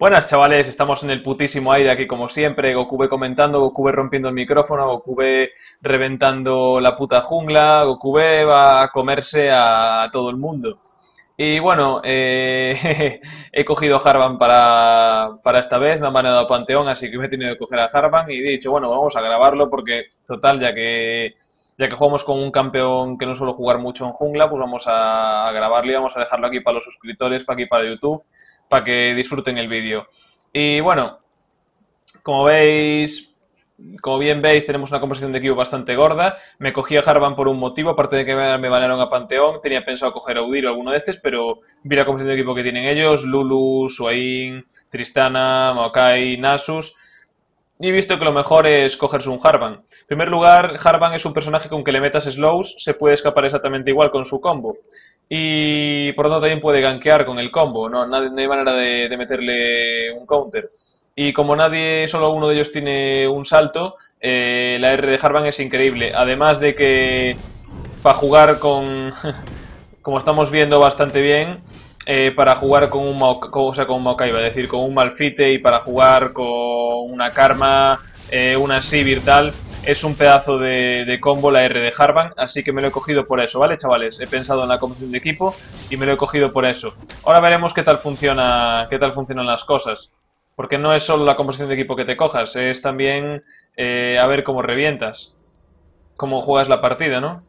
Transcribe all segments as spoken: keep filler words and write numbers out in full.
Buenas chavales, estamos en el putísimo aire aquí como siempre, Gokube comentando, Gokube rompiendo el micrófono, Gokube reventando la puta jungla, Gokube va a comerse a todo el mundo. Y bueno, eh, he cogido a Harvan para, para esta vez, me han baneado a Panteón, así que me he tenido que coger a Harvan y he dicho, bueno, vamos a grabarlo porque, total, ya que, ya que jugamos con un campeón que no suelo jugar mucho en jungla, pues vamos a, a grabarlo y vamos a dejarlo aquí para los suscriptores, para aquí para YouTube, para que disfruten el vídeo. Y bueno, como veis, como bien veis, tenemos una composición de equipo bastante gorda. Me cogí a Harvan por un motivo, aparte de que me banearon a Panteón. Tenía pensado coger a Udyr o alguno de estos, pero vi la composición de equipo que tienen ellos: Lulu, Swain, Tristana, Maokai, Nasus. Y he visto que lo mejor es cogerse un Harvan. En primer lugar, Harvan es un personaje con que le metas slows, se puede escapar exactamente igual con su combo. Y por lo tanto también puede gankear con el combo, no, no hay manera de, de meterle un counter. Y como nadie, solo uno de ellos tiene un salto, eh, la R de Harvan es increíble. Además de que para jugar con, como estamos viendo bastante bien, eh, para jugar con un Maokai, o sea, con un Maokai, iba a decir, con un Malphite, y para jugar con una Karma, eh, una Sivir tal, es un pedazo de, de combo la R de Harvan, así que me lo he cogido por eso, ¿vale, chavales? He pensado en la composición de equipo y me lo he cogido por eso. Ahora veremos qué tal funciona, qué tal funcionan las cosas. Porque no es solo la composición de equipo que te cojas, es también eh, a ver cómo revientas, cómo juegas la partida, ¿no?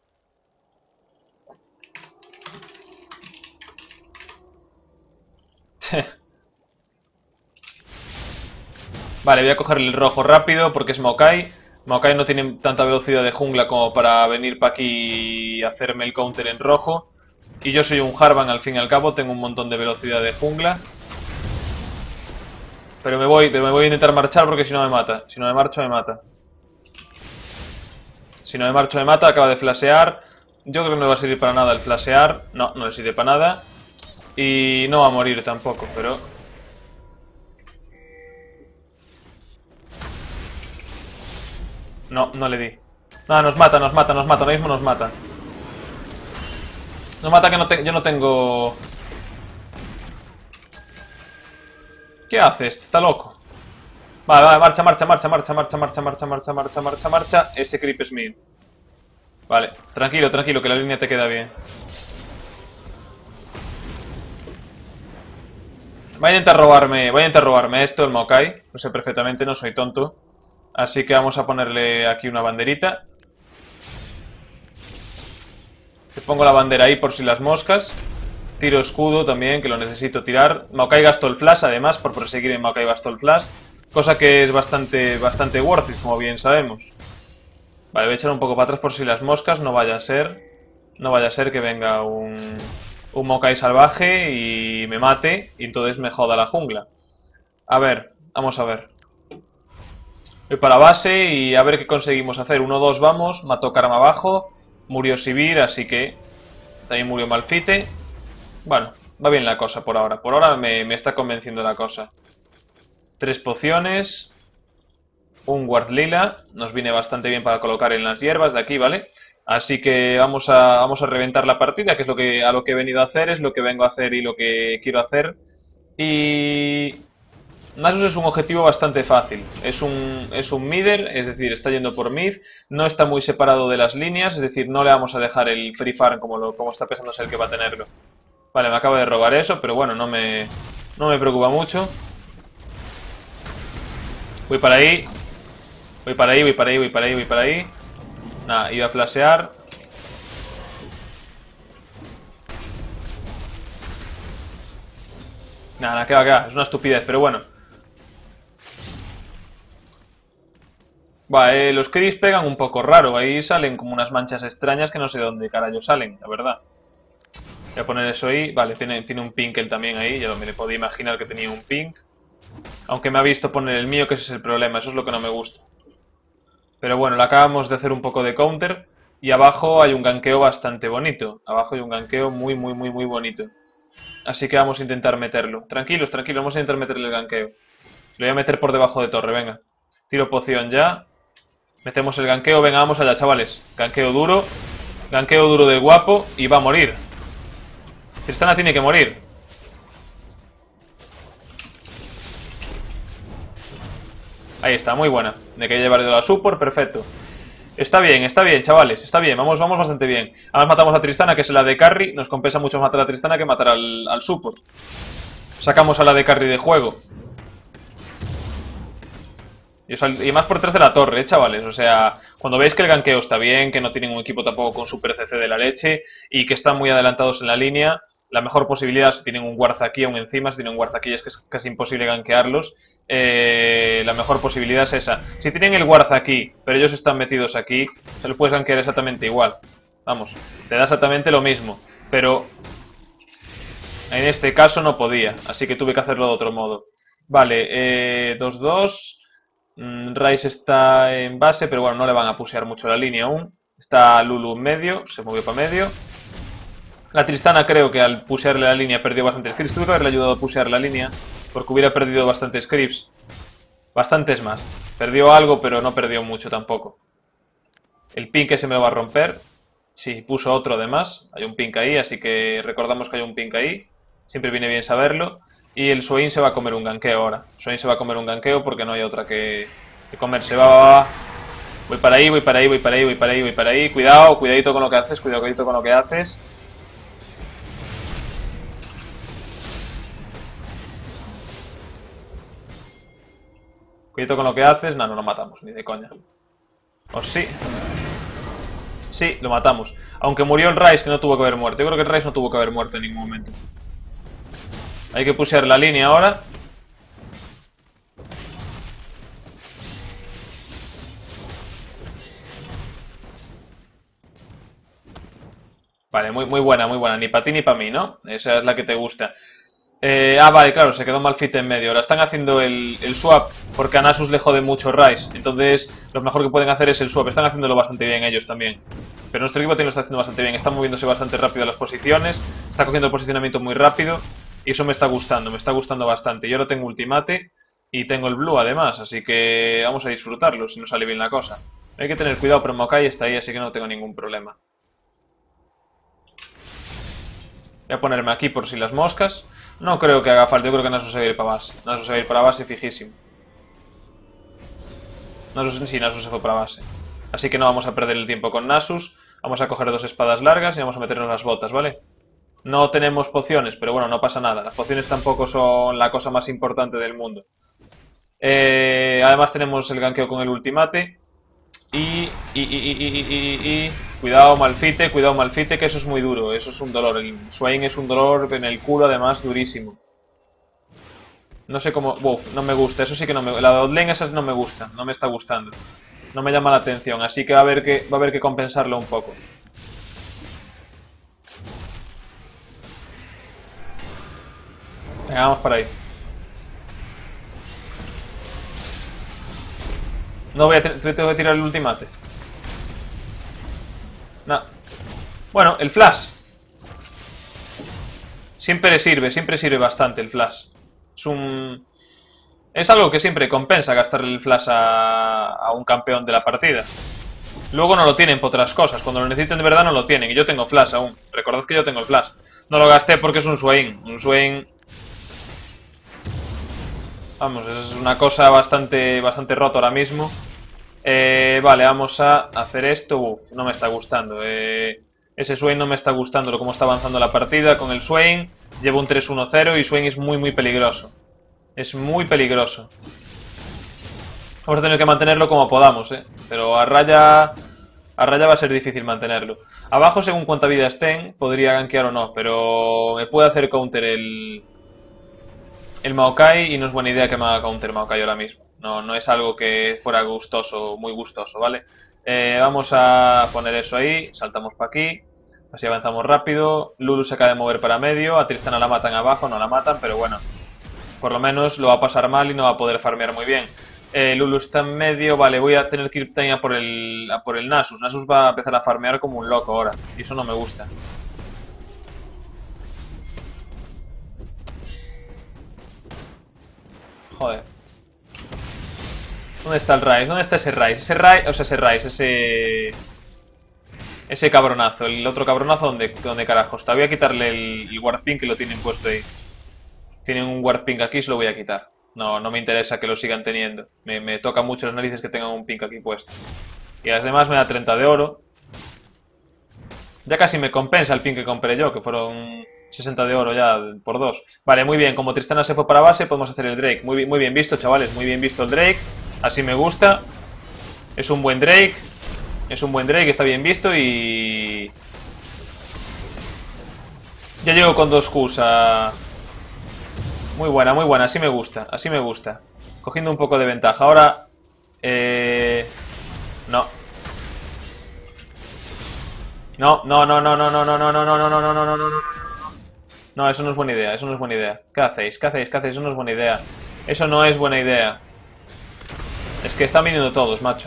Vale, voy a cogerle el rojo rápido porque es Maokai. Maokai no tiene tanta velocidad de jungla como para venir para aquí y hacerme el counter en rojo. Y yo soy un Harvan al fin y al cabo, tengo un montón de velocidad de jungla. Pero me voy, pero me voy a intentar marchar porque si no me mata. Si no me marcho me mata. Si no me marcho me mata, acaba de flashear. Yo creo que no va a servir para nada el flashear. No, no le sirve para nada. Y no va a morir tampoco, pero... No, no le di. No, nos mata, nos mata, nos mata, ahora mismo nos mata. Nos mata que no te... yo no tengo... ¿Qué hace este? Está loco. Vale, vale, marcha, marcha, marcha, marcha, marcha, marcha, marcha, marcha, marcha, marcha, marcha. Ese creep es mío. Vale, tranquilo, tranquilo, que la línea te queda bien. Voy a intentar robarme, voy a intentar robarme esto, el Maokai. Lo sé perfectamente, no soy tonto. Así que vamos a ponerle aquí una banderita. Le pongo la bandera ahí por si las moscas. Tiro escudo también, que lo necesito tirar. Maokai gastó el flash, además, por proseguir en Maokai gastó el flash. Cosa que es bastante, bastante worth it, como bien sabemos. Vale, voy a echar un poco para atrás por si las moscas, no vaya a ser. No vaya a ser que venga un, un Maokai salvaje y me mate y entonces me joda la jungla. A ver, vamos a ver. Voy para base y a ver qué conseguimos hacer. uno dos vamos, mató Karma abajo, murió Sivir, así que también murió Malphite. Bueno, va bien la cosa por ahora. Por ahora me, me está convenciendo la cosa. Tres pociones. Un Ward Lila. Nos viene bastante bien para colocar en las hierbas de aquí, ¿vale? Así que vamos a, vamos a reventar la partida, que es lo que, a lo que he venido a hacer, es lo que vengo a hacer y lo que quiero hacer. Y... Nasus es un objetivo bastante fácil. Es un, es un midder, es decir, está yendo por mid. No está muy separado de las líneas, es decir, no le vamos a dejar el free farm como, lo, como está pensando ser el que va a tenerlo. Vale, me acabo de robar eso, pero bueno, no me, no me preocupa mucho. Voy para ahí. Voy para ahí, voy para ahí, voy para ahí, voy para ahí. Nada, iba a flashear. Nada, nada, que va, que va. Es una estupidez, pero bueno. Va, eh, los creeps pegan un poco raro. Ahí salen como unas manchas extrañas que no sé de dónde carajo salen, la verdad. Voy a poner eso ahí. Vale, tiene, tiene un pink él también ahí. Ya me le podía imaginar que tenía un pink. Aunque me ha visto poner el mío, que ese es el problema. Eso es lo que no me gusta. Pero bueno, le acabamos de hacer un poco de counter. Y abajo hay un ganqueo bastante bonito. Abajo hay un ganqueo muy, muy, muy, muy bonito. Así que vamos a intentar meterlo. Tranquilos, tranquilos, vamos a intentar meterle el ganqueo. Lo voy a meter por debajo de torre, venga. Tiro poción ya. Metemos el ganqueo, venga, vamos allá, chavales. Ganqueo duro. Ganqueo duro del guapo. Y va a morir. Tristana tiene que morir. Ahí está, muy buena. Me quería llevar de la support, perfecto. Está bien, está bien, chavales, está bien, vamos, vamos bastante bien. Además matamos a Tristana, que es la de carry. Nos compensa mucho matar a Tristana que matar al, al support. Sacamos a la de carry de juego. Y, os, y más por detrás de la torre, ¿eh, chavales? O sea, cuando veis que el ganqueo está bien, que no tienen un equipo tampoco con super C C de la leche y que están muy adelantados en la línea, la mejor posibilidad, si tienen un guard aquí aún encima, si tienen un guard aquí es que es casi imposible ganquearlos, eh, la mejor posibilidad es esa. Si tienen el guard aquí, pero ellos están metidos aquí, se los puedes ganquear exactamente igual. Vamos, te da exactamente lo mismo, pero en este caso no podía, así que tuve que hacerlo de otro modo. Vale, eh, dos dos... Ryze está en base, pero bueno, no le van a pusear mucho la línea aún. Está Lulu en medio, se movió para medio. La Tristana creo que al pusearle la línea perdió bastantes creeps. Tuve que haberle ayudado a pusear la línea, porque hubiera perdido bastantes creeps. Bastantes más. Perdió algo, pero no perdió mucho tampoco. El pink se me lo va a romper. Sí, puso otro además. Hay un pink ahí, así que recordamos que hay un pink ahí. Siempre viene bien saberlo. Y el Swain se va a comer un ganqueo ahora. Swain se va a comer un ganqueo porque no hay otra que, que comerse. Va, va, va. Voy para ahí, voy para ahí, voy para ahí, voy para ahí, voy para ahí. Cuidado, cuidadito con lo que haces, cuidadito con lo que haces. Cuidadito con lo que haces. No, no lo matamos, ni de coña. O sí. Sí, lo matamos. Aunque murió el Ryze, que no tuvo que haber muerto. Yo creo que el Ryze no tuvo que haber muerto en ningún momento. Hay que pusear la línea ahora. Vale, muy, muy buena, muy buena. Ni para ti ni para mí, ¿no? Esa es la que te gusta. Eh, ah, vale, claro, se quedó Malphite en medio. Ahora están haciendo el, el swap porque a Nasus le jode mucho Ryze. Entonces, lo mejor que pueden hacer es el swap. Están haciéndolo bastante bien ellos también. Pero nuestro equipo también lo está haciendo bastante bien. Está moviéndose bastante rápido a las posiciones. Está cogiendo el posicionamiento muy rápido. Y eso me está gustando, me está gustando bastante. Yo ahora tengo ultimate y tengo el blue además. Así que vamos a disfrutarlo si nos sale bien la cosa. Hay que tener cuidado, pero Maokai está ahí, así que no tengo ningún problema. Voy a ponerme aquí por si las moscas. No creo que haga falta, yo creo que Nasus se va a ir para base. Nasus se va a ir para base fijísimo. Nasus, sí, Nasus se fue para base. Así que no vamos a perder el tiempo con Nasus. Vamos a coger dos espadas largas y vamos a meternos las botas, ¿vale? No tenemos pociones, pero bueno, no pasa nada. Las pociones tampoco son la cosa más importante del mundo. Eh, además tenemos el ganqueo con el ultimate. Y, y, y, y, y, y, y... Cuidado Malphite, cuidado Malphite, que eso es muy duro. Eso es un dolor. El Swain es un dolor en el culo, además, durísimo. No sé cómo... Uf, no me gusta. Eso sí que no me... La Dodlane esa no me gusta. No me está gustando. No me llama la atención. Así que va a haber que, va a haber que compensarlo un poco. Venga, vamos para ahí. No voy a tener... Tengo que tirar el ultimate. No. Bueno, el flash. Siempre sirve, siempre sirve bastante el flash. Es un... Es algo que siempre compensa gastarle el flash a, a un campeón de la partida. Luego no lo tienen por otras cosas. Cuando lo necesiten de verdad no lo tienen. Y yo tengo flash aún. Recordad que yo tengo el flash. No lo gasté porque es un Swain. Un Swain... Vamos, es una cosa bastante, bastante rota ahora mismo. Eh, vale, vamos a hacer esto. Uf, no me está gustando. Eh, ese Swain no me está gustando cómo está avanzando la partida con el Swain. Llevo un tres uno cero y Swain es muy, muy peligroso. Es muy peligroso. Vamos a tener que mantenerlo como podamos, ¿eh? Pero a raya... A raya va a ser difícil mantenerlo. Abajo, según cuánta vida estén, podría gankear o no. Pero me puede hacer counter el... El Maokai y no es buena idea que me haga counter Maokai ahora mismo. No, no es algo que fuera gustoso, muy gustoso, ¿vale? Eh, vamos a poner eso ahí. Saltamos para aquí. Así avanzamos rápido. Lulu se acaba de mover para medio. A Tristana la matan abajo, no la matan, pero bueno. Por lo menos lo va a pasar mal y no va a poder farmear muy bien. Eh, Lulu está en medio. Vale, voy a tener que ir también a por, el, a por el Nasus. Nasus va a empezar a farmear como un loco ahora. Y eso no me gusta. Joder. ¿Dónde está el Ryze? ¿Dónde está ese Ryze? Ese Ryze, o sea, ese Ryze, ese... Ese cabronazo. El otro cabronazo, ¿dónde, dónde carajo está? Voy a quitarle el, el Warping que lo tienen puesto ahí. Tienen un Warping aquí, se lo voy a quitar. No, no me interesa que lo sigan teniendo. Me, me toca mucho las narices que tengan un pink aquí puesto. Y las demás me da treinta de oro. Ya casi me compensa el pink que compré yo, que fueron sesenta de oro ya por dos. Vale, muy bien. Como Tristana se fue para base, podemos hacer el Drake. Muy bien, muy bien visto, chavales. Muy bien visto el Drake. Así me gusta. Es un buen Drake. Es un buen Drake, está bien visto y... Ya llego con dos Qs a... Muy buena, muy buena. Así me gusta, así me gusta. Cogiendo un poco de ventaja. Ahora... Eh... No. No, no, no, no, no, no, no, no, no, no, no, no, no, no, no, no, no. No, eso no es buena idea, eso no es buena idea. ¿Qué hacéis? ¿Qué hacéis? ¿Qué hacéis? Eso no es buena idea. Eso no es buena idea. Es que están viniendo todos, macho.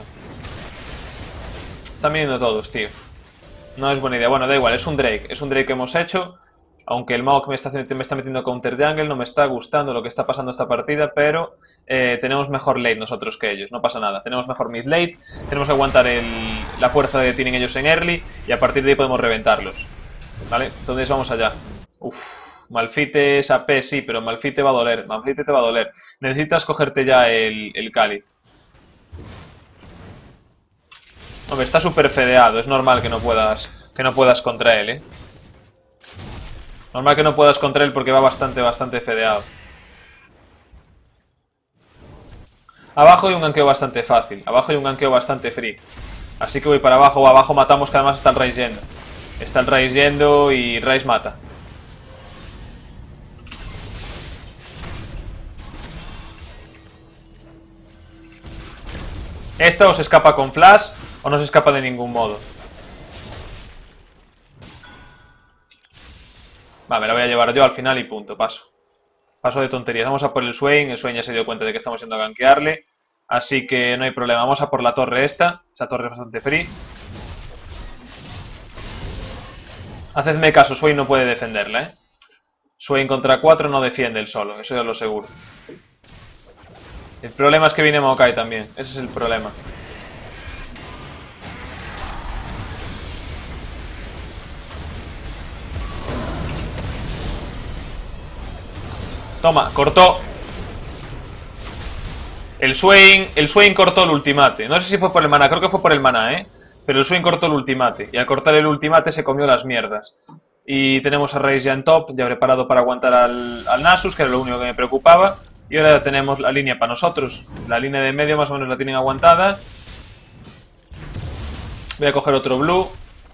Están viniendo todos, tío. No es buena idea. Bueno, da igual, es un Drake. Es un Drake que hemos hecho. Aunque el Maok me está, me está metiendo counter jungle, no me está gustando lo que está pasando esta partida, pero eh, tenemos mejor late nosotros que ellos, no pasa nada. Tenemos mejor mid late, tenemos que aguantar el, la fuerza que tienen ellos en early y a partir de ahí podemos reventarlos. ¿Vale? Entonces vamos allá. Uf, Malphite es A P, sí, pero Malphite va a doler, Malphite te va a doler. Necesitas cogerte ya el, el cáliz. Hombre, está súper fedeado, es normal que no puedas, que no puedas contra él, ¿eh? Normal que no puedas contra él porque va bastante, bastante fedeado. Abajo hay un ganqueo bastante fácil. Abajo hay un ganqueo bastante free. Así que voy para abajo. Abajo matamos que además está el Ryze yendo. Está el Ryze yendo y Ryze mata. Esta o se escapa con flash o no se escapa de ningún modo. Va, me la voy a llevar yo al final y punto, paso. Paso de tonterías. Vamos a por el Swain. El Swain ya se dio cuenta de que estamos yendo a gankearle. Así que no hay problema. Vamos a por la torre esta. Esa torre es bastante free. Hacedme caso, Swain no puede defenderla, ¿eh? Swain contra cuatro no defiende él solo, eso ya lo seguro. El problema es que viene Maokai también. Ese es el problema. Toma, cortó. El Swain, el Swain cortó el ultimate. No sé si fue por el mana, creo que fue por el mana, ¿eh? Pero el Swain cortó el ultimate. Y al cortar el ultimate se comió las mierdas. Y tenemos a Ryze ya en top, ya preparado para aguantar al, al Nasus, que era lo único que me preocupaba. Y ahora tenemos la línea para nosotros. La línea de medio más o menos la tienen aguantada. Voy a coger otro blue.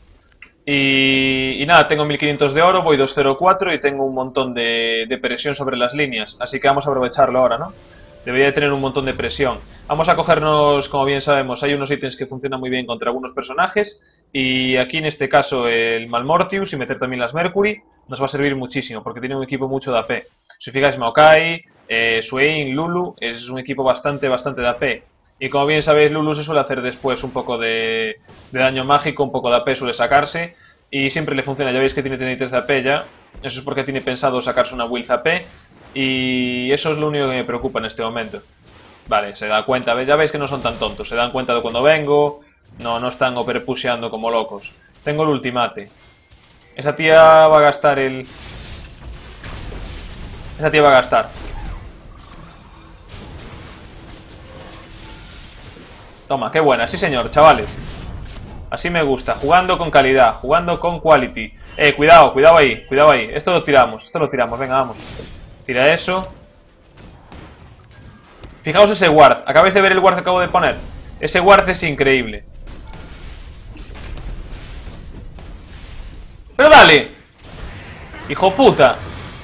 Y, y nada, tengo mil quinientos de oro, voy dos cero cuatro y tengo un montón de, de presión sobre las líneas. Así que vamos a aprovecharlo ahora, ¿no? Debería de tener un montón de presión. Vamos a cogernos, como bien sabemos, hay unos ítems que funcionan muy bien contra algunos personajes. Y aquí en este caso el Malmortius y meter también las Mercury nos va a servir muchísimo porque tiene un equipo mucho de A P. Si os fijáis, Maokai, eh, Swain, Lulu, es un equipo bastante, bastante de A P. Y como bien sabéis, Lulu se suele hacer después un poco de, de daño mágico, un poco de A P suele sacarse. Y siempre le funciona, ya veis que tiene treinta y tres de A P ya. Eso es porque tiene pensado sacarse una Wills A P. Y eso es lo único que me preocupa en este momento. Vale, se da cuenta, ya veis que no son tan tontos. Se dan cuenta de cuando vengo. No, no están overpusheando como locos. Tengo el ultimate. Esa tía va a gastar el... Esa tía va a gastar. Toma, qué buena, sí señor, chavales. Así me gusta, jugando con calidad, jugando con quality. Eh, cuidado, cuidado ahí, cuidado ahí. Esto lo tiramos, esto lo tiramos, venga, vamos. Tira eso. Fijaos ese ward, ¿acabáis de ver el ward que acabo de poner? Ese ward es increíble. ¡Pero dale! ¡Hijo puta!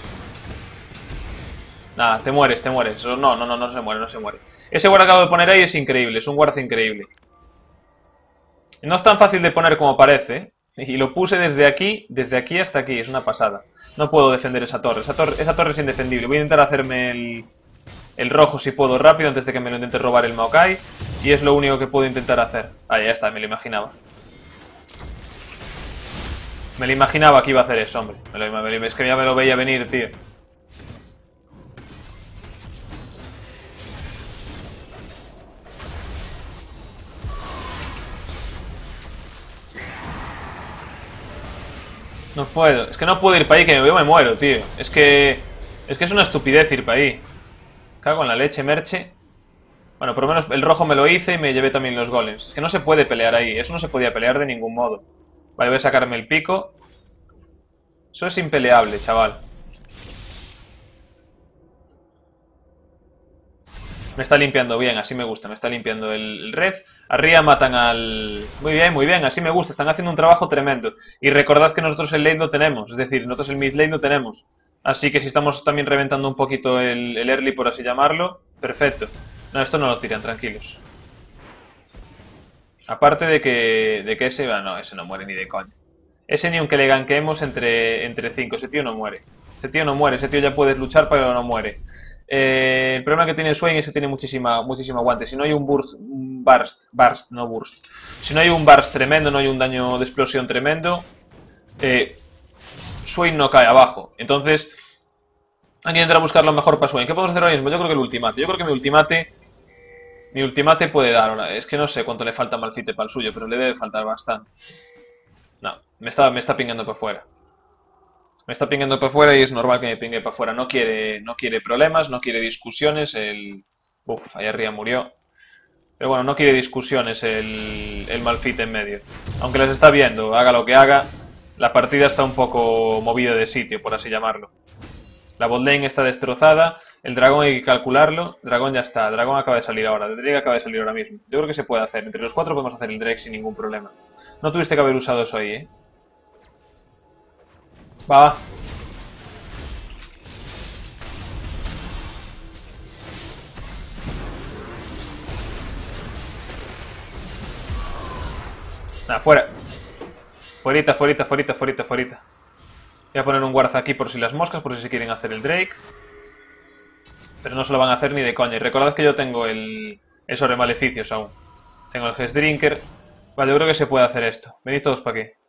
Nada, te mueres, te mueres. No, no, no, no se muere, no se muere. Ese ward que acabo de poner ahí es increíble, es un ward increíble. No es tan fácil de poner como parece. Y lo puse desde aquí, desde aquí hasta aquí, es una pasada. No puedo defender esa torre, esa torre, esa torre es indefendible. Voy a intentar hacerme el, el rojo si puedo rápido antes de que me lo intente robar el Maokai. Y es lo único que puedo intentar hacer. Ah, ya está, me lo imaginaba. Me lo imaginaba que iba a hacer eso, hombre. Me lo, me lo, es que ya me lo veía venir, tío. No puedo, es que no puedo ir para ahí, que yo me muero, tío. Es que... Es que es una estupidez ir para ahí. cago en la leche, Merche. Bueno, por lo menos el rojo me lo hice y me llevé también los golems. Es que no se puede pelear ahí. Eso no se podía pelear de ningún modo. Vale, voy a sacarme el pico. Eso es impeleable, chaval. Me está limpiando bien, así me gusta. Me está limpiando el red. Arriba matan al... Muy bien, muy bien, así me gusta. Están haciendo un trabajo tremendo. Y recordad que nosotros el late lo tenemos. Es decir, nosotros el mid late lo tenemos. Así que si estamos también reventando un poquito el, el early, por así llamarlo, perfecto. No, esto no lo tiran, tranquilos. Aparte de que, de que ese... Ah, no, ese no muere ni de coña. Ese ni aunque le ganquemos entre, entre cinco. Ese tío no muere. Ese tío no muere. Ese tío ya puedes luchar, pero no muere. Eh, el problema que tiene Swain es que tiene muchísima, muchísimo aguante. Si no hay un burst, un burst, burst, no burst. Si no hay un burst tremendo, no hay un daño de explosión tremendo, eh, Swain no cae abajo. Entonces, hay que intentar buscar lo mejor para Swain. ¿Qué podemos hacer ahora mismo? Yo creo que el ultimate. Yo creo que mi ultimate... Mi ultimate puede dar ahora. Es que no sé cuánto le falta a Malphite para el suyo, pero le debe faltar bastante. No, me está, me está pingando para afuera. Me está pingando para afuera y es normal que me pingue para afuera. No quiere, no quiere problemas, no quiere discusiones. El... Uf, ahí arriba murió. Pero bueno, no quiere discusiones el, el Malphite en medio. Aunque las está viendo, haga lo que haga, la partida está un poco movida de sitio, por así llamarlo. La botlane está destrozada. El dragón hay que calcularlo. Dragón ya está. Dragón acaba de salir ahora. El Drake acaba de salir ahora mismo. Yo creo que se puede hacer. Entre los cuatro podemos hacer el Drake sin ningún problema. No tuviste que haber usado eso ahí, ¿eh? Va, va. Nada, fuera. Fuerita, fuerita, fuerita, fuerita, fuerita. Voy a poner un guarda aquí por si las moscas, por si se quieren hacer el Drake. Pero no se lo van a hacer ni de coña. Y recordad que yo tengo el... el sobre maleficios aún. Tengo el Hest Drinker. Vale, yo creo que se puede hacer esto. Venid todos para aquí.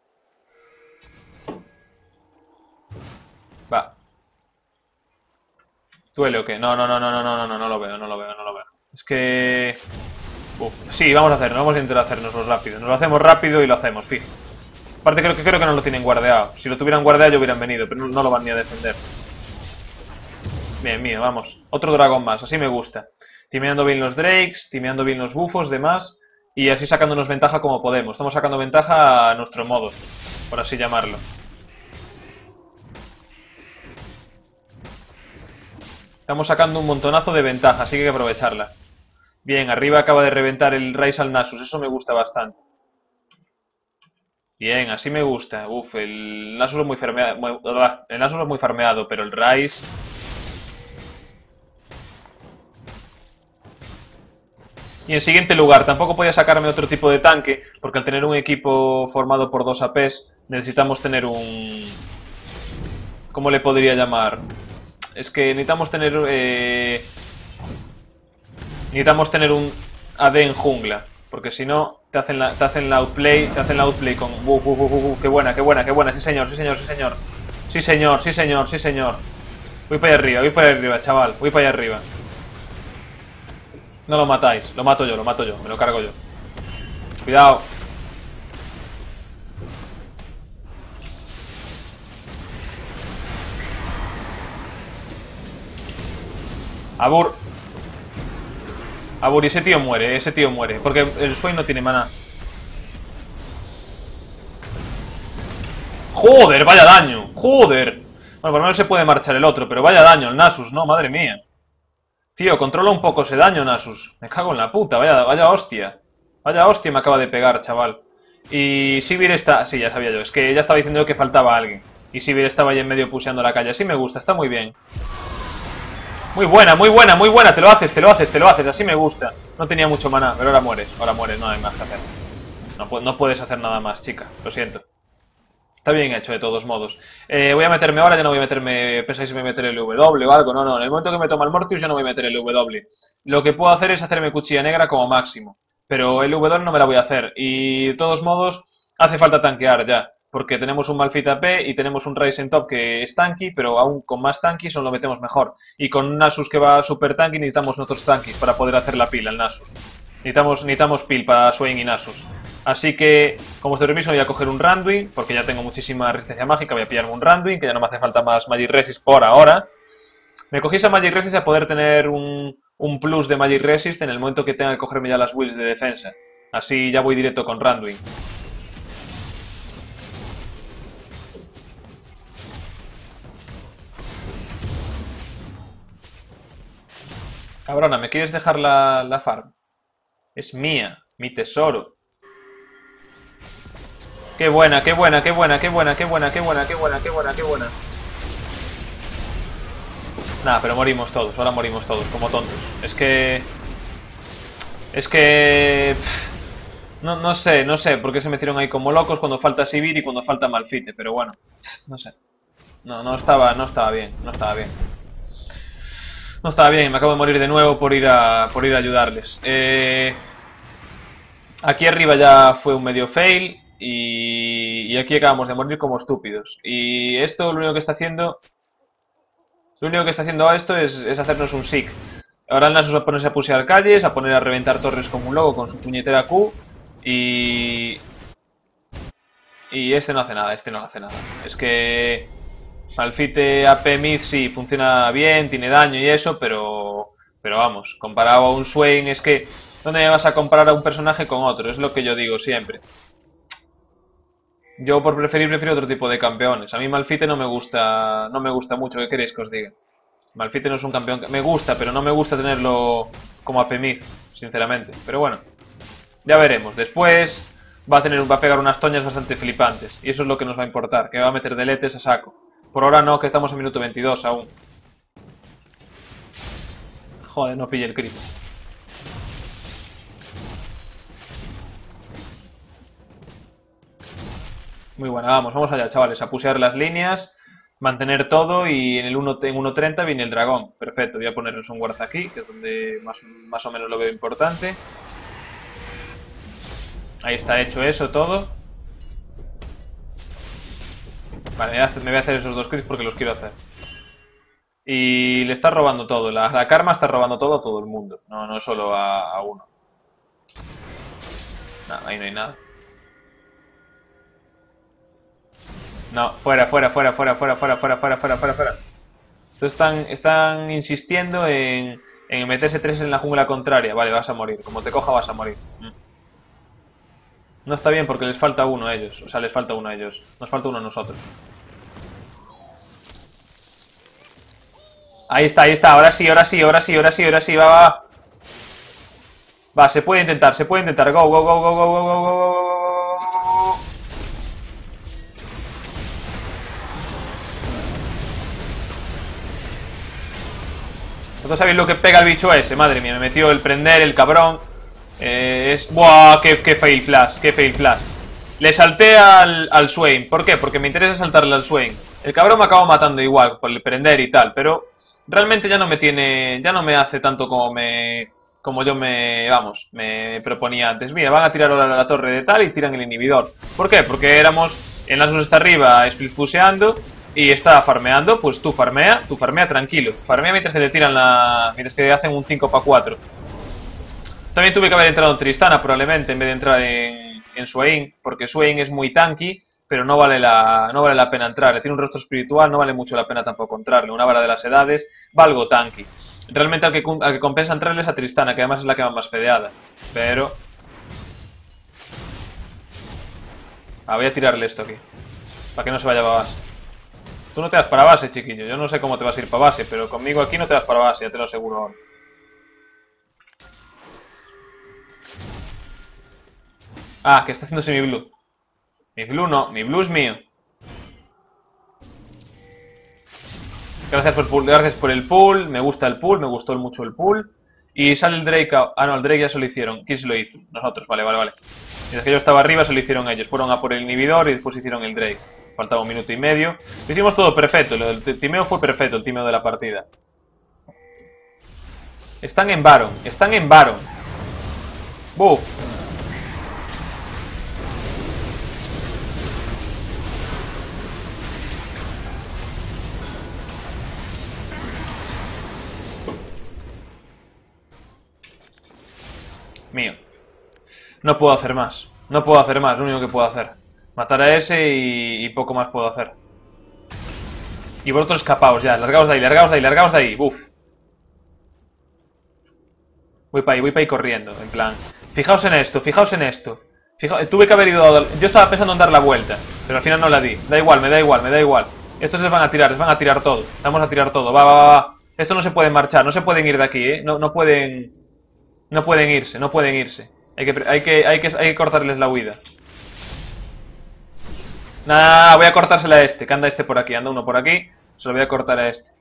Va. ¿Duele o qué? No, no, no, no, no, no, no, no, no lo veo, no lo veo, no lo veo. Es que... Uf. Sí, vamos a hacerlo, vamos a intentar hacernoslo rápido. Nos lo hacemos rápido y lo hacemos, fijo. Aparte creo que creo que no lo tienen guardeado. Si lo tuvieran guardeado ya hubieran venido, pero no, no lo van ni a defender. Bien, mío, vamos. Otro dragón más, así me gusta. Timeando bien los drakes, timeando bien los bufos, demás. Y así sacándonos ventaja como podemos. Estamos sacando ventaja a nuestro modo, por así llamarlo. Estamos sacando un montonazo de ventaja, así que hay que aprovecharla. Bien, arriba acaba de reventar el Ryze al Nasus, eso me gusta bastante. Bien, así me gusta. Uf, el Nasus es muy farmeado, muy, el Nasus es muy farmeado, pero el Ryze... Y en siguiente lugar, tampoco podía sacarme otro tipo de tanque, porque al tener un equipo formado por dos A Ps, necesitamos tener un... ¿Cómo le podría llamar? Es que necesitamos tener... Eh... Necesitamos tener un A D en jungla, porque si no, te hacen la, te hacen la outplay, te hacen la outplay con... Uh, uh, uh, uh, qué buena, qué buena, qué buena, sí señor, sí señor, sí señor. Sí señor, sí señor, sí señor. Voy para allá arriba, voy para allá arriba, chaval, voy para allá arriba. No lo matáis, lo mato yo, lo mato yo, me lo cargo yo. Cuidado. Abur. Abur, y ese tío muere, ese tío muere, porque el Swain no tiene maná. ¡Joder, vaya daño! ¡Joder! Bueno, por lo menos se puede marchar el otro, pero vaya daño el Nasus, ¿no? Madre mía. Tío, controla un poco ese daño, Nasus. Me cago en la puta, vaya, vaya hostia. Vaya hostia me acaba de pegar, chaval. Y Sivir está... Sí, ya sabía yo. Es que ya estaba diciendo que faltaba alguien. Y Sivir estaba ahí en medio puseando la calle. Así me gusta, está muy bien. Muy buena, muy buena, muy buena. Te lo haces, te lo haces, te lo haces. Así me gusta. No tenía mucho maná, pero ahora mueres. Ahora mueres, no hay más que hacer. No, no puedes hacer nada más, chica. Lo siento. Está bien hecho, de todos modos. Eh, voy a meterme ahora, ya no voy a meterme... ¿Pensáis que me voy a meter el W o algo? No, no, en el momento que me toma el Mortius ya no voy a meter el W. Lo que puedo hacer es hacerme cuchilla negra como máximo. Pero el W no me la voy a hacer. Y de todos modos, hace falta tanquear ya. Porque tenemos un Malphite A P y tenemos un Ryze en top que es tanky, pero aún con más tanky solo lo metemos mejor. Y con un Nasus que va super tanky necesitamos otros tankies para poder hacer la pila al Nasus. Necesitamos, necesitamos pil para Swain y Nasus. Así que, como os doy permiso, voy a coger un Randuin, porque ya tengo muchísima resistencia mágica, voy a pillarme un Randuin, que ya no me hace falta más Magic Resist por ahora. Me cogí esa Magic Resist a poder tener un, un plus de Magic Resist en el momento que tenga que cogerme ya las builds de defensa. Así ya voy directo con Randuin. Cabrona, ¿me quieres dejar la, la farm? Es mía, mi tesoro. Qué buena, qué buena, qué buena, qué buena, qué buena, qué buena, qué buena, qué buena, qué buena. Nada, pero morimos todos, ahora morimos todos, como tontos. Es que... Es que... No, no sé, no sé por qué se metieron ahí como locos cuando falta Sivir y cuando falta Malfite, pero bueno, no sé. No, no estaba, no estaba bien, no estaba bien. No estaba bien, me acabo de morir de nuevo por ir a, por ir a ayudarles. Eh... Aquí arriba ya fue un medio fail y, y aquí acabamos de morir como estúpidos. Y esto lo único que está haciendo... Lo único que está haciendo esto es, es hacernos un sick. Ahora el Nasus va a ponerse a pusear calles, a poner a reventar torres como un loco con su puñetera Q. Y... Y este no hace nada, este no hace nada. Es que... Malfite A P Mid sí, funciona bien, tiene daño y eso, pero... Pero vamos, comparado a un Swain es que... ¿Dónde me vas a comparar a un personaje con otro? Es lo que yo digo siempre. Yo por preferir prefiero otro tipo de campeones. A mí Malfite no me gusta, no me gusta mucho. ¿Qué queréis que os diga? Malfite no es un campeón que me gusta, pero no me gusta tenerlo como A P Mid, sinceramente. Pero bueno, ya veremos. Después va a tener, va a pegar unas toñas bastante flipantes y eso es lo que nos va a importar, que va a meter deletes a saco. Por ahora no, que estamos en minuto veintidós aún. Joder, no pille el crit. Muy buena, vamos, vamos allá, chavales, a pusear las líneas, mantener todo y en el uno treinta viene el dragón. Perfecto, voy a ponernos un guarda aquí, que es donde más, más o menos lo veo importante. Ahí está hecho eso todo. Vale, me voy a hacer esos dos crits porque los quiero hacer. Y le está robando todo, la, la karma está robando todo a todo el mundo, no, no solo a, a uno. Nada, ahí no hay nada. No, fuera, fuera, fuera, fuera, fuera, fuera, fuera, fuera, fuera, fuera, fuera. Entonces están, están insistiendo en, en meterse tres en la jungla contraria. Vale, vas a morir. Como te coja, vas a morir. No está bien porque les falta uno a ellos. O sea, les falta uno a ellos. Nos falta uno a nosotros. Ahí está, ahí está. Ahora sí, ahora sí, ahora sí, ahora sí, ahora sí. Va, va. Va, se puede intentar, se puede intentar. Go, go, go, go, go, go, go, go, go. ¿Vosotros sabéis lo que pega el bicho ese? Madre mía, me metió el prender, el cabrón. Eh, es... ¡Buah! Qué, ¡Qué fail flash! ¡Qué fail flash! Le salté al, al Swain. ¿Por qué? Porque me interesa saltarle al Swain. El cabrón me acaba matando igual, por el prender y tal. Pero realmente ya no me tiene... Ya no me hace tanto como me... Como yo me... Vamos, me proponía antes. Mira, van a tirar ahora la torre de tal y tiran el inhibidor. ¿Por qué? Porque éramos... En Nasus está arriba, split puseando... Y está farmeando, pues tú farmea, tú farmea tranquilo. Farmea mientras que te tiran la... Mientras que hacen un cinco para cuatro. También tuve que haber entrado en Tristana probablemente en vez de entrar en, en Swain. Porque Swain es muy tanky, pero no vale, la, no vale la pena entrar. Le tiene un rostro espiritual, no vale mucho la pena tampoco entrarle. Una vara de las edades, va algo tanky. Realmente al que, al que compensa entrarle es a Tristana, que además es la que va más fedeada. Pero... Ah, voy a tirarle esto aquí. Para que no se vaya a base. Tú no te das para base, chiquillo. Yo no sé cómo te vas a ir para base, pero conmigo aquí no te das para base, ya te lo aseguro ahora. Ah, que está haciéndose mi blue. Mi blue no, mi blue es mío. Gracias por, pool, gracias por el pool, me gusta el pool, me gustó mucho el pool. Y sale el Drake, ah no, el Drake ya se lo hicieron. ¿Quién se lo hizo? Nosotros, vale, vale, vale. Desde que yo estaba arriba se lo hicieron ellos, fueron a por el inhibidor y después hicieron el Drake. Faltaba un minuto y medio. Lo hicimos todo perfecto, el timeo fue perfecto, el timeo de la partida. Están en Baron, están en Baron. Buf. Mío. No puedo hacer más. No puedo hacer más, lo único que puedo hacer. Matar a ese y, y poco más puedo hacer. Y vosotros escapaos ya, largaos de ahí, largaos de ahí, largaos de ahí. Uf. Voy para ahí, voy para ahí corriendo, en plan. Fijaos en esto, fijaos en esto. Fijaos, tuve que haber ido a... Yo estaba pensando en dar la vuelta, pero al final no la di. Da igual, me da igual, me da igual. Estos les van a tirar, les van a tirar todo. Vamos a tirar todo, va, va, va, va. Estos no se pueden marchar, no se pueden ir de aquí, ¿eh? No, no pueden... No pueden irse, no pueden irse. Hay que, hay que, hay que, hay que cortarles la huida. Nah, voy a cortársela a este, que anda este por aquí, anda uno por aquí. Se lo voy a cortar a este.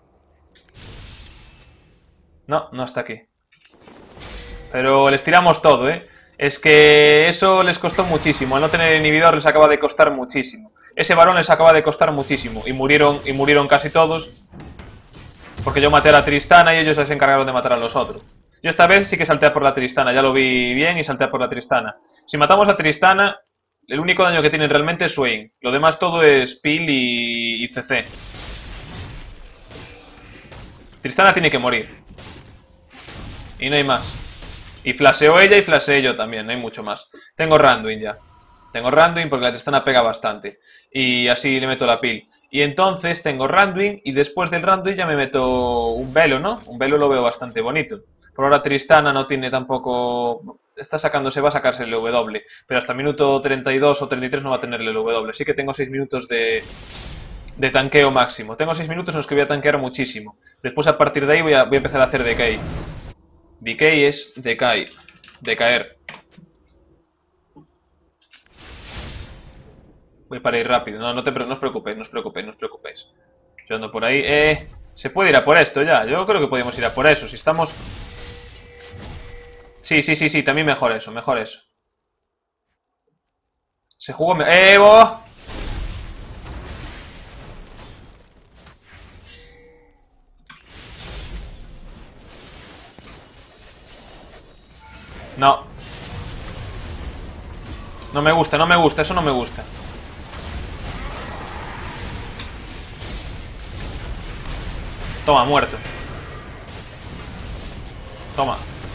No, no está aquí. Pero les tiramos todo, ¿eh? Es que eso les costó muchísimo. Al no tener inhibidor les acaba de costar muchísimo. Ese varón les acaba de costar muchísimo. Y murieron, y murieron casi todos. Porque yo maté a la Tristana y ellos se encargaron de matar a los otros. Yo esta vez sí que salté por la Tristana. Ya lo vi bien y salté por la Tristana. Si matamos a Tristana, el único daño que tienen realmente es Swain. Lo demás todo es Pil y, y C C. Tristana tiene que morir. Y no hay más. Y flasheó ella y flasheé yo también, no hay mucho más. Tengo Randuin ya. Tengo Randuin porque la Tristana pega bastante. Y así le meto la Pil. Y entonces tengo Randuin y después del Randuin ya me meto un Velo, ¿no? Un Velo lo veo bastante bonito. Por ahora Tristana no tiene tampoco... Está sacándose, va a sacarse el W. Pero hasta minuto treinta y dos o treinta y tres no va a tener el W. Así que tengo seis minutos de... de tanqueo máximo. Tengo seis minutos en los que voy a tanquear muchísimo. Después a partir de ahí voy a, voy a empezar a hacer decay. Decay es decay. Decaer. Voy para ir rápido. No, no, te, no os preocupéis, no os preocupéis, no os preocupéis. Yo ando por ahí. Eh, se puede ir a por esto ya. Yo creo que podemos ir a por eso. Si estamos... Sí, sí, sí, sí. También mejor eso, mejor eso. Se jugó... ¡Eh, bo! No. No me gusta, no me gusta, eso no me gusta. Toma, muerto. Toma.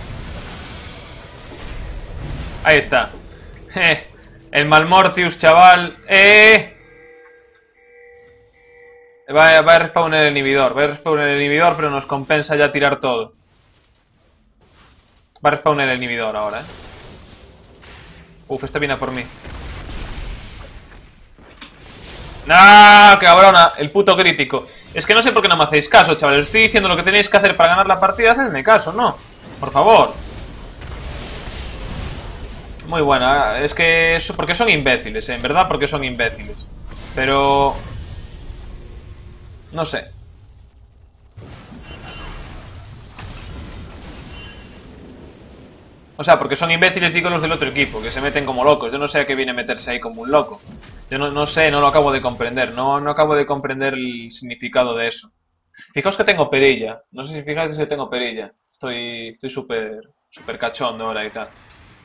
Ahí está. Eh, el Malmortius, chaval. Eh. Va, va a respawnar el inhibidor. Va a respawnar el inhibidor, pero nos compensa ya tirar todo. Va a respawnar el inhibidor ahora, eh. Uf, este viene a por mí. ¡No! ¡Cabrona! El puto crítico. Es que no sé por qué no me hacéis caso, chavales. Os estoy diciendo lo que tenéis que hacer para ganar la partida. Hacedme caso, ¿no? Por favor. Muy buena. Es que... Eso, porque son imbéciles, ¿eh? En verdad, porque son imbéciles. Pero... No sé. O sea, porque son imbéciles, digo, los del otro equipo, que se meten como locos. Yo no sé a qué viene meterse ahí como un loco. Yo no, no sé, no lo acabo de comprender. No, no acabo de comprender el significado de eso. Fijaos que tengo perilla. No sé si fijáis que tengo perilla. Estoy estoy súper súper cachondo ahora y tal.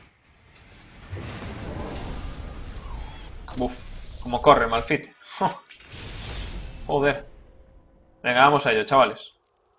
Uf, como corre, Malfite. Joder. Venga, vamos a ello, chavales.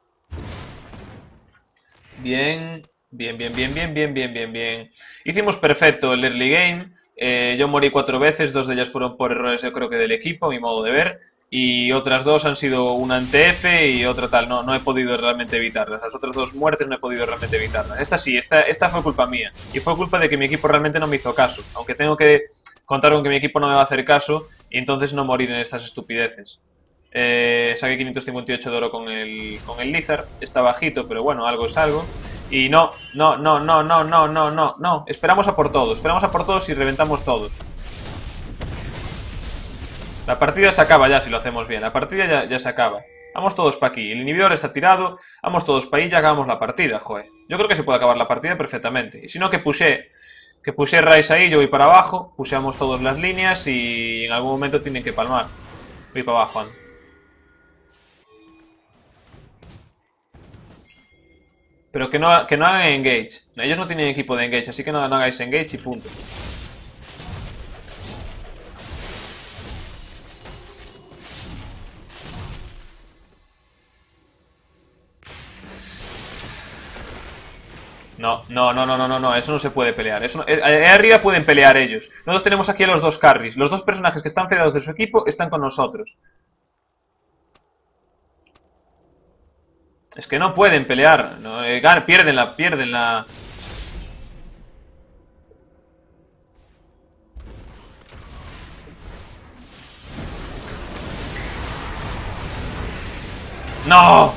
Bien... Bien, bien, bien, bien, bien, bien, bien, bien. Hicimos perfecto el early game. Eh, yo morí cuatro veces, dos de ellas fueron por errores, yo creo que del equipo, a mi modo de ver. Y otras dos han sido una en T F y otra tal. No, no he podido realmente evitarlas. Las otras dos muertes no he podido realmente evitarlas. Esta sí, esta, esta fue culpa mía. Y fue culpa de que mi equipo realmente no me hizo caso. Aunque tengo que contar con que mi equipo no me va a hacer caso y entonces no morir en estas estupideces. Eh, saqué quinientos cincuenta y ocho de oro con el, con el Lizard. Está bajito, pero bueno, algo es algo. Y no, no, no, no, no, no, no, no, no. Esperamos a por todos, esperamos a por todos y reventamos todos. La partida se acaba ya si lo hacemos bien. La partida ya, ya se acaba. Vamos todos para aquí. El inhibidor está tirado. Vamos todos para ahí y ya acabamos la partida, joder. Yo creo que se puede acabar la partida perfectamente. Y si no, que puse que puse Rise ahí, yo voy para abajo. Puseamos todas las líneas y en algún momento tienen que palmar. Voy para abajo, ando. Pero que no, que no hagan engage. Ellos no tienen equipo de engage, así que no, no hagáis engage y punto. No, no, no, no, no, no, no, eso no se puede pelear. Eso no, eh, eh, arriba pueden pelear ellos. Nosotros tenemos aquí a los dos carries. Los dos personajes que están federados de su equipo están con nosotros. Es que no pueden pelear. No, eh, pierden la... Pierden la... ¡No!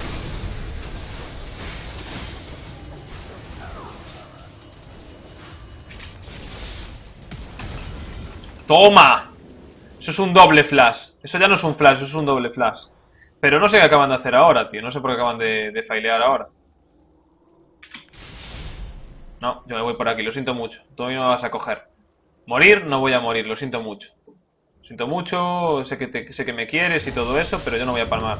¡Toma! Eso es un doble flash. Eso ya no es un flash, eso es un doble flash. Pero no sé qué acaban de hacer ahora, tío. No sé por qué acaban de, de failear ahora. No, yo me voy por aquí, lo siento mucho. Tú no me vas a coger. Morir, no voy a morir, lo siento mucho. Lo siento mucho, sé que, te, sé que me quieres y todo eso, pero yo no voy a palmar.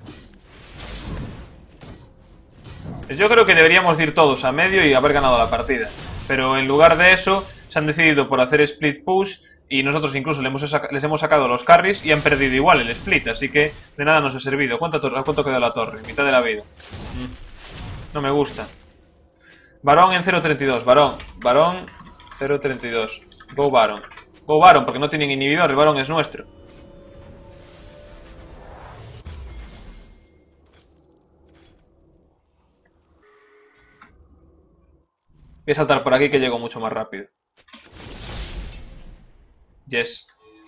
Yo creo que deberíamos ir todos a medio y haber ganado la partida. Pero en lugar de eso, se han decidido por hacer split push y nosotros incluso les hemos, les hemos sacado los carries y han perdido igual el split. Así que de nada nos ha servido. ¿Cuánto, cuánto quedó la torre? Mitad de la vida. Mm. No me gusta. Barón en cero treinta y dos. Barón. Barón cero treinta y dos. Go Baron. Go Baron porque no tienen inhibidor. El Barón es nuestro. Voy a saltar por aquí que llego mucho más rápido. Yes.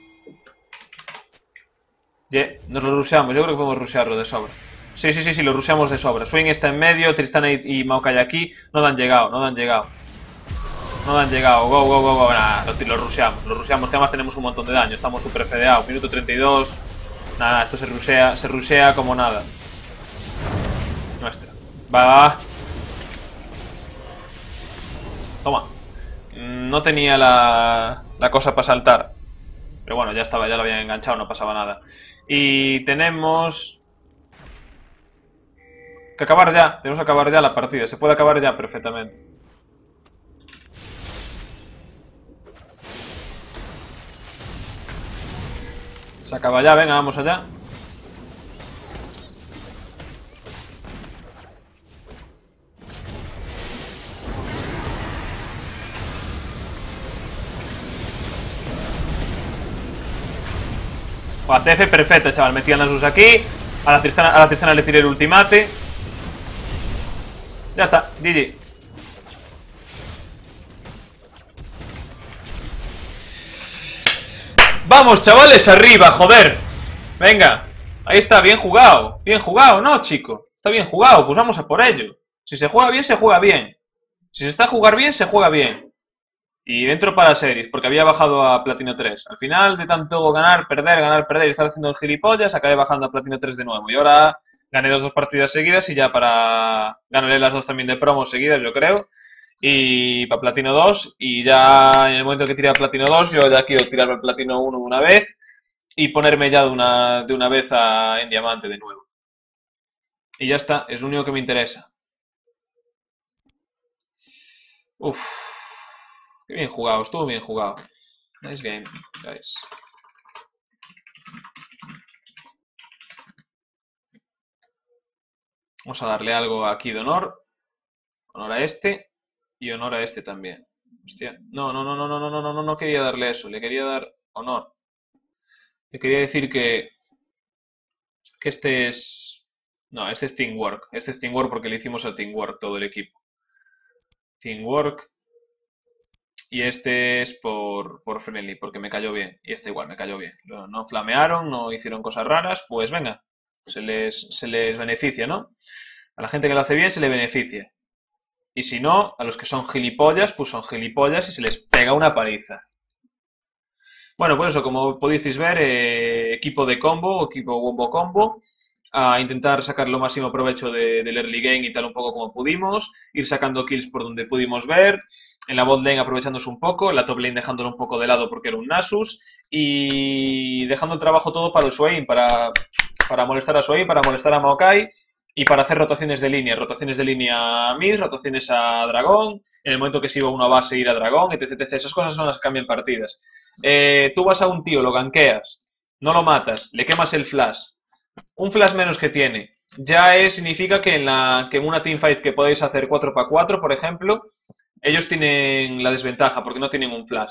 Yeah. Nos lo rusheamos. Yo creo que podemos rushearlo de sobra. Sí, sí, sí, sí, lo rusheamos de sobra. Swing está en medio, Tristana y, y Maokai aquí. No han llegado, no han llegado. No han llegado. Go, go, go, go. Nah, lo, lo rusheamos. Lo rusheamos, que además tenemos un montón de daño. Estamos super fedeados. Minuto treinta y dos. Nada, esto se rushea, se rushea como nada. Nuestra. Va, va, va. Toma. No tenía la, la cosa para saltar. Pero bueno, ya estaba, ya lo habían enganchado, no pasaba nada. Y tenemos... que acabar ya. Tenemos que acabar ya la partida. Se puede acabar ya perfectamente. Se acaba ya, venga, vamos allá. A T F perfecta, chaval. Metían las sus aquí. A la Tristana, a la Tristana le tiré el ultimate. Ya está, G G. Vamos, chavales, arriba, joder. Venga, ahí está, bien jugado. Bien jugado, ¿no, chico? Está bien jugado, pues vamos a por ello. Si se juega bien, se juega bien. Si se está a jugar bien, se juega bien. Y entro para series, porque había bajado a Platino tres. Al final, de tanto ganar, perder, ganar, perder y estar haciendo el gilipollas, acabé bajando a Platino tres de nuevo. Y ahora gané dos, dos partidas seguidas y ya para... ganaré las dos también de promos seguidas, yo creo. Y para Platino dos. Y ya en el momento que tire a Platino dos, yo ya quiero tirarme al Platino uno una vez. Y ponerme ya de una, de una vez a, en Diamante de nuevo. Y ya está, es lo único que me interesa. Uff. Qué bien jugado, estuvo bien jugado. Nice game, guys. Vamos a darle algo aquí de honor. Honor a este. Y honor a este también. Hostia. No, no, no, no, no, no, no, no, no quería darle eso. Le quería dar honor. Le quería decir que... Que este es... No, este es Teamwork. Este es Teamwork porque le hicimos a Teamwork todo el equipo. Teamwork. Y este es por, por Friendly, porque me cayó bien. Y este igual, me cayó bien. No, no flamearon, no hicieron cosas raras. Pues venga, se les, se les beneficia, ¿no? A la gente que lo hace bien se le beneficia. Y si no, a los que son gilipollas, pues son gilipollas y se les pega una paliza. Bueno, pues eso, como pudisteis ver, eh, equipo de combo, equipo wombo combo. A intentar sacar lo máximo provecho de, del early game y tal un poco como pudimos. Ir sacando kills por donde pudimos ver. En la bot lane aprovechándose un poco, en la top lane dejándolo un poco de lado porque era un Nasus y dejando el trabajo todo para el Swain, para, para molestar a Swain, para molestar a Maokai y para hacer rotaciones de línea, rotaciones de línea a mid, rotaciones a dragón, en el momento que se iba uno a base ir a dragón, etc, etcétera. Esas cosas son las que cambian partidas. Eh, tú vas a un tío, lo gankeas, no lo matas, le quemas el flash, un flash menos que tiene, ya es, significa que en, la, que en una teamfight que podéis hacer cuatro para cuatro, por ejemplo, ellos tienen la desventaja porque no tienen un flash.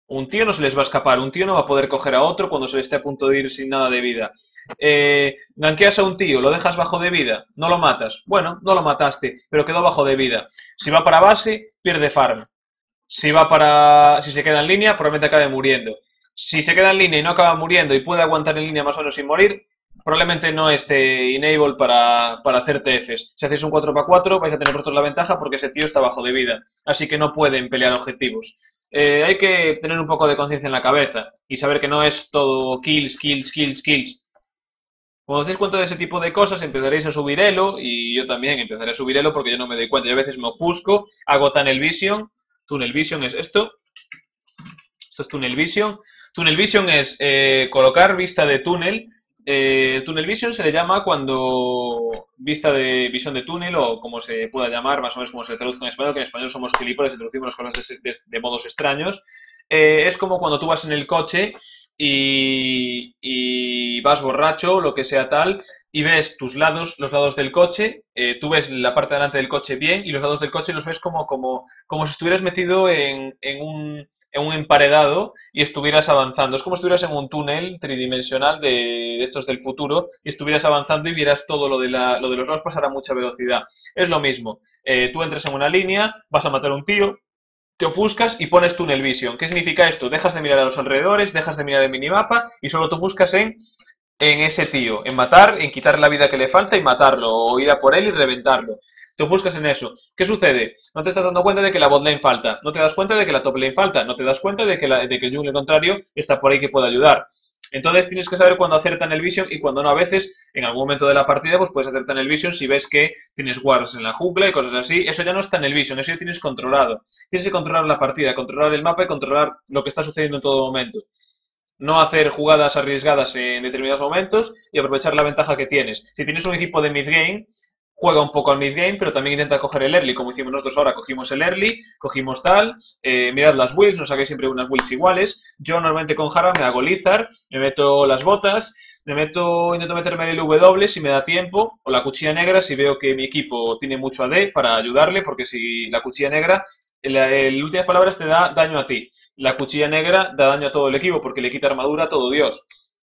Un tío no se les va a escapar, un tío no va a poder coger a otro cuando se le esté a punto de ir sin nada de vida. Eh, gankeas a un tío, lo dejas bajo de vida, no lo matas. Bueno, no lo mataste, pero quedó bajo de vida. Si va para base, pierde farm. Si va para. Si se queda en línea, probablemente acabe muriendo. Si se queda en línea y no acaba muriendo y puede aguantar en línea más o menos sin morir, probablemente no esté enable para, para hacer T Fs. Si hacéis un cuatro para cuatro, vais a tener vosotros la ventaja porque ese tío está bajo de vida. Así que no pueden pelear objetivos. Eh, hay que tener un poco de conciencia en la cabeza y saber que no es todo kills, kills, kills, kills. Cuando os deis cuenta de ese tipo de cosas, empezaréis a subir elo, y yo también empezaré a subir elo porque yo no me doy cuenta. Yo a veces me ofusco, hago Tunnel Vision. Tunnel Vision es esto. Esto es Tunnel Vision. Tunnel Vision es eh, colocar vista de túnel. Eh, Tunnel Vision se le llama cuando vista de visión de túnel, o como se pueda llamar, más o menos como se traduce en español, que en español somos gilipollas y traducimos las cosas de, de, de modos extraños. Eh, es como cuando tú vas en el coche y, y vas borracho, lo que sea tal, y ves tus lados, los lados del coche, eh, tú ves la parte de delante del coche bien y los lados del coche los ves como, como, como si estuvieras metido en, en, un, en un emparedado y estuvieras avanzando. Es como si estuvieras en un túnel tridimensional de, de estos del futuro y estuvieras avanzando y vieras todo lo de, la, lo de los lados pasar a mucha velocidad. Es lo mismo. Eh, tú entras en una línea, vas a matar a un tío, te ofuscas y pones Tunnel Vision. ¿Qué significa esto? Dejas de mirar a los alrededores, dejas de mirar el minimapa y solo te ofuscas en, en ese tío, en matar, en quitar la vida que le falta y matarlo, o ir a por él y reventarlo. Te ofuscas en eso. ¿Qué sucede? No te estás dando cuenta de que la botlane falta, no te das cuenta de que la top lane falta, no te das cuenta de que, la, de que el jungle contrario está por ahí que puede ayudar. Entonces tienes que saber cuándo hacer Tunnel Vision y cuándo no. A veces, en algún momento de la partida, pues puedes hacer Tunnel Vision si ves que tienes wards en la jungla y cosas así. Eso ya no es Tunnel Vision, eso ya tienes controlado. Tienes que controlar la partida, controlar el mapa y controlar lo que está sucediendo en todo momento. No hacer jugadas arriesgadas en determinados momentos y aprovechar la ventaja que tienes. Si tienes un equipo de mid-game, juega un poco al mid-game, pero también intenta coger el early, como hicimos nosotros ahora. Cogimos el early, cogimos tal, eh, mirad las builds, no saquéis siempre unas builds iguales. Yo normalmente con Jara me hago Lizard, me meto las botas, me meto, intento meterme el W si me da tiempo, o la cuchilla negra si veo que mi equipo tiene mucho A D para ayudarle, porque si la cuchilla negra, en en últimas palabras, te da daño a ti. La cuchilla negra da daño a todo el equipo, porque le quita armadura a todo Dios.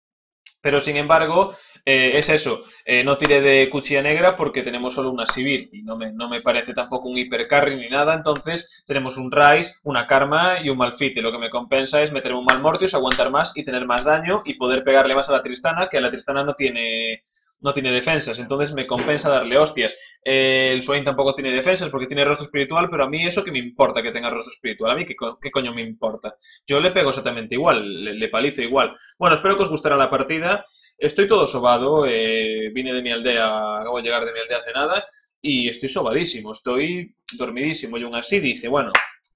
Pero sin embargo, eh, es eso, eh, no tiré de cuchilla negra porque tenemos solo una Sivir y no me, no me parece tampoco un hipercarry ni nada, entonces tenemos un Ryze, una Karma y un Malfite. Lo que me compensa es meterme un Malmortius, aguantar más y tener más daño y poder pegarle más a la Tristana, que a la Tristana no tiene... no tiene defensas, entonces me compensa darle hostias. Eh, el Swain tampoco tiene defensas porque tiene rostro espiritual, pero a mí eso que me importa que tenga rostro espiritual, a mí qué, co qué coño me importa. Yo le pego exactamente igual, le, le palizo igual. Bueno, espero que os gustará la partida. Estoy todo sobado, eh, vine de mi aldea, acabo de llegar de mi aldea hace nada, y estoy sobadísimo, estoy dormidísimo. Y aún así dije, bueno,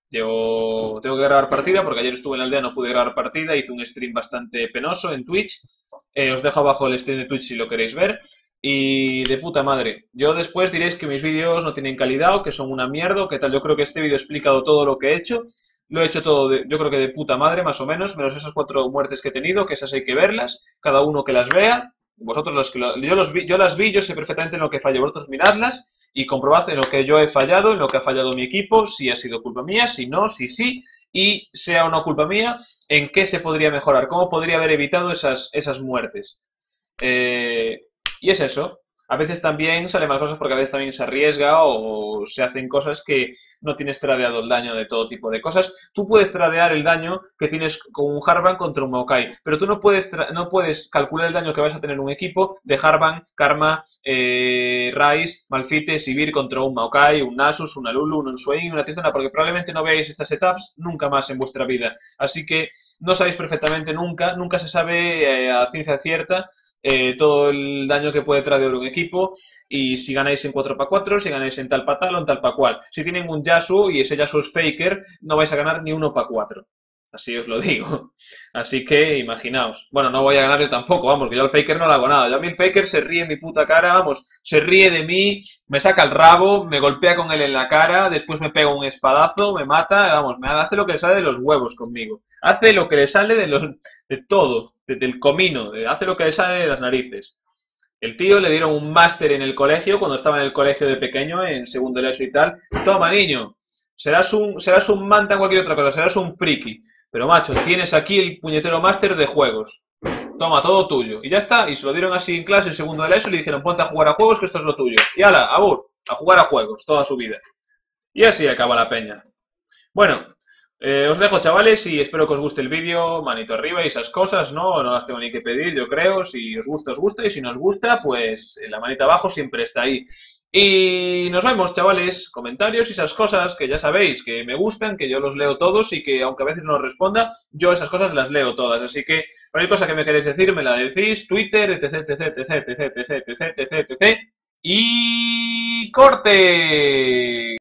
yo tengo que grabar partida porque ayer estuve en la aldea, no pude grabar partida, hice un stream bastante penoso en Twitch. Eh, os dejo abajo el stream de Twitch si lo queréis ver. Y de puta madre. Yo después diréis que mis vídeos no tienen calidad o que son una mierda o que tal. Yo creo que este vídeo ha explicado todo lo que he hecho. Lo he hecho todo, de, yo creo que de puta madre, más o menos, menos esas cuatro muertes que he tenido, que esas hay que verlas. Cada uno que las vea. Vosotros los que lo, yo, los vi, yo las vi, yo sé perfectamente en lo que fallo. Vosotros miradlas y comprobad en lo que yo he fallado, en lo que ha fallado mi equipo, si ha sido culpa mía, si no, si sí, y sea o no culpa mía, en qué se podría mejorar, cómo podría haber evitado esas, esas muertes. Eh, y es eso. A veces también salen mal cosas porque a veces también se arriesga o se hacen cosas que no tienes tradeado el daño de todo tipo de cosas. Tú puedes tradear el daño que tienes con un Harvan contra un Maokai, pero tú no puedes, no puedes calcular el daño que vas a tener un equipo de Harvan, Karma, eh, Ryze, Malfite, Sivir contra un Maokai, un Nasus, una Lulu, un Swain, una Tristana, porque probablemente no veáis estas setups nunca más en vuestra vida. Así que no sabéis perfectamente nunca, nunca se sabe eh, a ciencia cierta Eh, todo el daño que puede traer un equipo y si ganáis en cuatro para cuatro, si ganáis en tal para tal o en tal para cual. Si tienen un Yasuo y ese Yasuo es Faker, no vais a ganar ni uno para cuatro. Así os lo digo. Así que imaginaos. Bueno, no voy a ganar yo tampoco, vamos, que yo al Faker no le hago nada. Yo a mí el Faker se ríe en mi puta cara, vamos, se ríe de mí, me saca el rabo, me golpea con él en la cara, después me pega un espadazo, me mata, vamos, me hace lo que le sale de los huevos conmigo. Hace lo que le sale de, los, de todo, de, del comino, de, hace lo que le sale de las narices. El tío le dieron un máster en el colegio, cuando estaba en el colegio de pequeño, en segundo de eso y tal. Toma, niño, serás un, serás un manta en cualquier otra cosa, serás un friki. Pero macho, tienes aquí el puñetero máster de juegos. Toma, todo tuyo. Y ya está. Y se lo dieron así en clase en segundo de la ESO y le dijeron, ponte a jugar a juegos que esto es lo tuyo. Y ala, abur, a jugar a juegos toda su vida. Y así acaba la peña. Bueno, eh, os dejo, chavales, y espero que os guste el vídeo, manito arriba y esas cosas, ¿no? No las tengo ni que pedir, yo creo. Si os gusta, os gusta, y si no os gusta, pues la manita abajo siempre está ahí. Y nos vemos, chavales, comentarios y esas cosas que ya sabéis que me gustan, que yo los leo todos y que aunque a veces no os responda, yo esas cosas las leo todas. Así que cualquier cosa que me queréis decir, me la decís, Twitter, etc, etc, etc, etc, etc, etc, etc, etc, y corte.